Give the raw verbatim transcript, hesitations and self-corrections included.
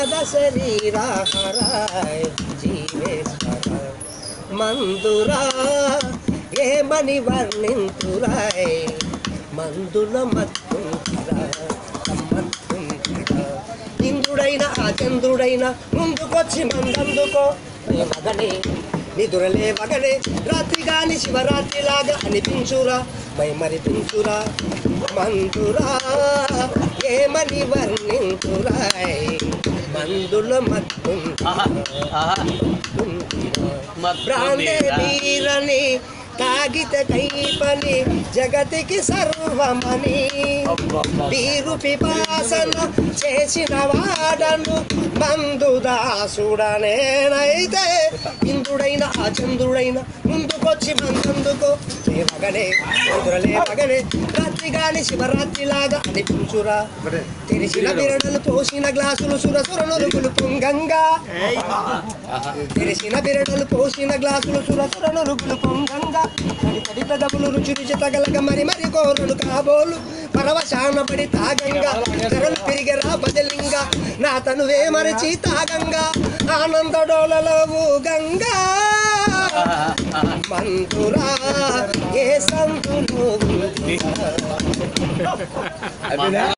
పద శరీరాహారాయ్ జీవేశ్వర మందురా ఏమని వర్ణింతురాయ్ మందుల మత్తుంటిరా మత్తుంటిరా ఇంద్రుడైన ఆ చంద్రుడైన ముందుకొచ్చి మందందుకో మగనే నిదురలే మగనే రాత్రి గాని శివరాత్రి లాగా అనిపించురా మై మరిపించురా మందురా ఏమని వర్ణించురాయ్ మందుల మత్తుంటిరా వీరని తాగితే కైపని జగతికి సర్వమని వీరు పిపాసన చేసిన వాడను మందు దాసుడనేనైతే ఇంద్రుడైన ఆ చంద్రుడైన ముందుకొచ్చి మందందుకో లేవగనే నిద్రలే మగనే రాత్రి గాని శివరాత్రి లాగా అనిపించురా తెరిచిన బిరడలు పోసిన గ్లాసులు సురసుర నురుగులు పొంగంగా తెరిచిన బిరడలు పోసిన గ్లాసులు సురసుర నురుగులు పొంగంగా తడి తడి పెదవులు రుచి రుచి తగలగ మరి మరి కోరలు కాబోలు పరవశాన పడి తాగంగా ధరలు పెరిగరా బదలింగా నా తనువే మరచి తాగంగా ఆనంద డోలలో గంగా మందురా ఏ సంతులు